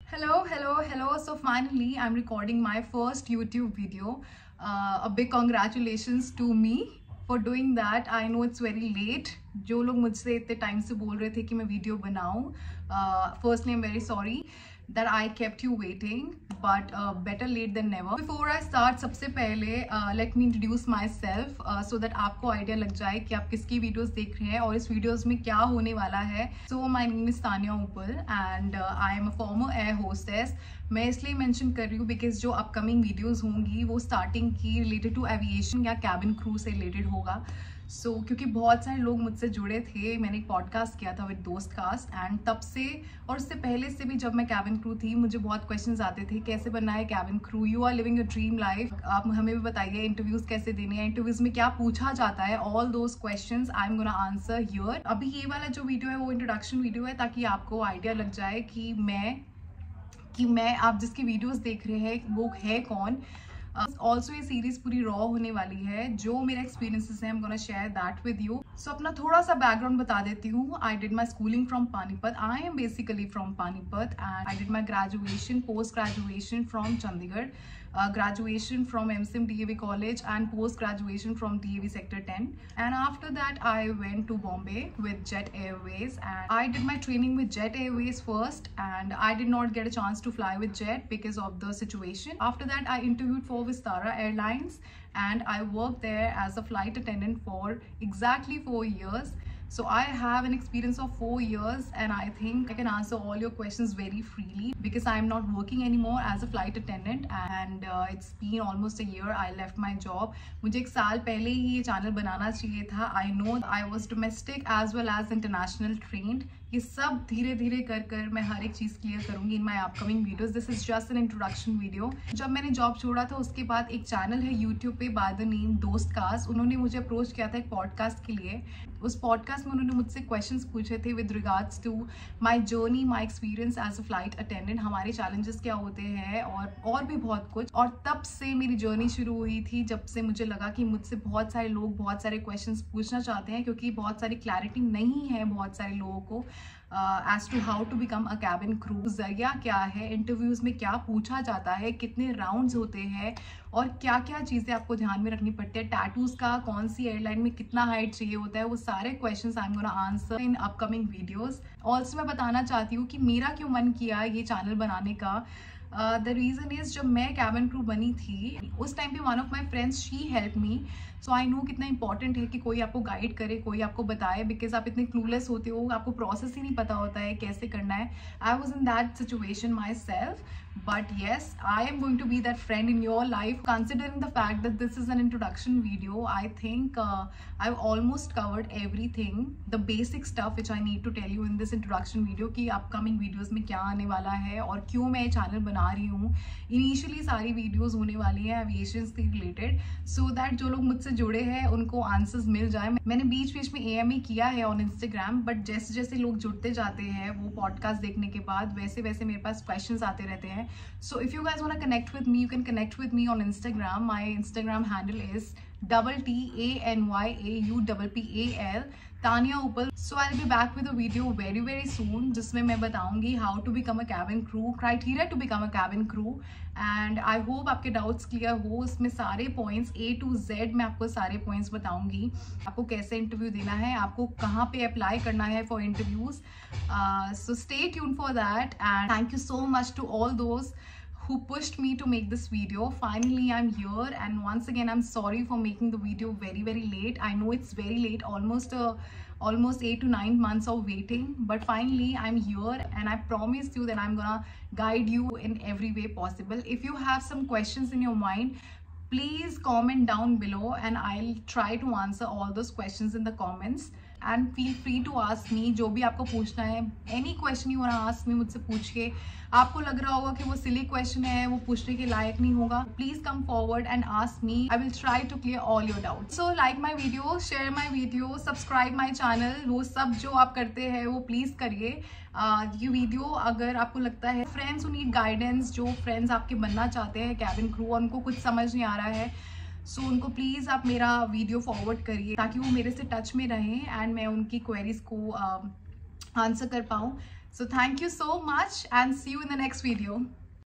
Hello. So finally, I'm recording my first YouTube video. A big congratulations to me for doing that. I know it's very late. जो लोग मुझसे इतने time से बोल रहे थे कि मैं वीडियो बनाऊं, firstly I'm very sorry that I kept you waiting, but better late than never. Before I start, सबसे पहले let me introduce myself so that आपको idea लग जाए कि आप किसकी videos देख रहे हैं और इस videos में क्या होने वाला है. So my name is Tanya Uppal and I am a former air hostess. मैं इसलिए मेंशन कर रही हूँ बिकॉज जो अपकमिंग वीडियोस होंगी वो स्टार्टिंग की रिलेटेड टू एविएशन या कैबिन क्रू से रिलेटेड होगा. क्योंकि बहुत सारे लोग मुझसे जुड़े थे, मैंने एक पॉडकास्ट किया था विद दोस्त कास्ट एंड तब से और उससे पहले से भी जब मैं कैबिन क्रू थी मुझे बहुत क्वेश्चंस आते थे कैसे बनना है cabin crew, you are living your dream life, आप हमें भी बताइए इंटरव्यूज कैसे देने हैं, इंटरव्यूज में क्या पूछा जाता है. All those questions I am gonna answer here. अभी ये वाला जो वीडियो है वो इंट्रोडक्शन वीडियो है ताकि आपको आइडिया लग जाए कि मैं आप जिसकी वीडियोस देख रहे हैं वो है कौन. ऑल्सो ये सीरीज पूरी रॉ होने वाली है, जो मेरा एक्सपीरियंसेस है, I am gonna share that with you. So अपना थोड़ा सा बैकग्राउंड बता देती हूँ. I did my schooling from Panipat. I am basically from Panipat and I did my graduation, post graduation from Chandigarh, graduation from MSIM DAV College and post graduation from DAV Sector 10, and after that I went to Bombay with Jet Airways and I did my training with Jet Airways first and I did not get a chance to fly with Jet because of the situation. After that I interviewed for Vistara Airlines and I worked there as a flight attendant for exactly 4 years. So I have an experience of 4 years and I think I can answer all your questions very freely because I'm not working anymore as a flight attendant and it's been almost a year. I left my job. मुझे एक साल पहले ही ये channel बनाना चाहिए था. I know I was domestic as well as international trained. ये सब धीरे धीरे कर मैं हर एक चीज़ क्लियर करूँगी in my upcoming videos. This is just an introduction video. जब मैंने जॉब छोड़ा था उसके बाद एक चैनल है यूट्यूब पे बाय द नेम दोस्त कास्ट. उन्होंने मुझे अप्रोच किया था एक पॉडकास्ट के लिए. उस पॉडकास्ट में उन्होंने मुझसे क्वेश्चंस पूछे थे with regards to my journey, my experience as a flight attendant, हमारे चैलेंजेस क्या होते हैं और भी बहुत कुछ. और तब से मेरी जर्नी शुरू हुई थी जब से मुझे लगा कि मुझसे बहुत सारे लोग बहुत सारे क्वेश्चंस पूछना चाहते हैं क्योंकि बहुत सारी क्लैरिटी नहीं है बहुत सारे लोगों को as to how to become a cabin crew. जरिया क्या है, इंटरव्यूज में क्या पूछा जाता है, कितने राउंड्स होते हैं और क्या क्या चीज़ें आपको ध्यान में रखनी पड़ती है, टैटूज का कौन सी एयरलाइन में कितना हाइट चाहिए होता है, वो सारे questions I am gonna answer in upcoming videos. Also मैं बताना चाहती हूँ कि मेरा क्यों मन किया ये चैनल बनाने का. द रीज़न इज़ जब मैं कैबिन क्रू बनी थी उस टाइम पे one of my friends she help me. So I know कितना इंपॉर्टेंट है कि कोई आपको गाइड करे, कोई आपको बताए, बिकॉज आप इतने क्लूलेस होते हो, आपको प्रोसेस ही नहीं पता होता है कैसे करना है. I was in that situation myself. But yes, I am going to be that friend in your life. Considering the fact that this is an introduction video, I think I've almost covered everything, the basic stuff which I need to tell you in this introduction video कि upcoming videos में क्या आने वाला है और क्यों मैं ये चैनल बना रही हूँ. Initially सारी videos होने वाली हैं aviation से related, so that जो लोग मुझसे जुड़े हैं उनको answers मिल जाए. मैंने बीच में AMA किया है on Instagram, but जैसे जैसे लोग जुड़ते जाते हैं वो podcast देखने के बाद वैसे वैसे मेरे पास questions आते रहते हैं. So if you guys want to connect with me, you can connect with me on Instagram. My Instagram handle is TANYAUPPAL, Tanya Uppal. So I'll be back with a video very soon जिसमें मैं बताऊंगी how to become a cabin crew, criteria to become a cabin crew, and I hope आपके doubts clear हो. इसमें सारे points A to Z मैं आपको सारे points बताऊंगी. आपको कैसे इंटरव्यू देना है, आपको कहाँ पे अप्लाई करना है for interviews. So stay tuned for that and thank you so much to all those who pushed me to make this video. Finally I'm here and once again I'm sorry for making the video very late. I know it's very late, almost 8 to 9 months of waiting, but finally I'm here and I promised you that I'm gonna guide you in every way possible. If you have some questions in your mind, please comment down below and I'll try to answer all those questions in the comments. And feel free to ask me जो भी आपको पूछना है. Any question you wanna ask me, मुझसे पूछिए. आपको लग रहा होगा कि वो सिली क्वेश्चन है, वो पूछने के लायक नहीं होगा, please come forward and ask me. I will try to clear all your doubt. So like my video, share my video, subscribe my channel, वो सब जो आप करते हैं वो प्लीज करिए. ये वीडियो अगर आपको लगता है फ्रेंड्स हु नीड गाइडेंस, जो फ्रेंड्स आपके बनना चाहते हैं कैबिन क्रू, उनको कुछ समझ नहीं आ रहा है, सो उनको प्लीज़ आप मेरा वीडियो फॉरवर्ड करिए ताकि वो मेरे से टच में रहें एंड मैं उनकी क्वेरीज को आंसर कर पाऊँ. So thank you so much and see you in the next video.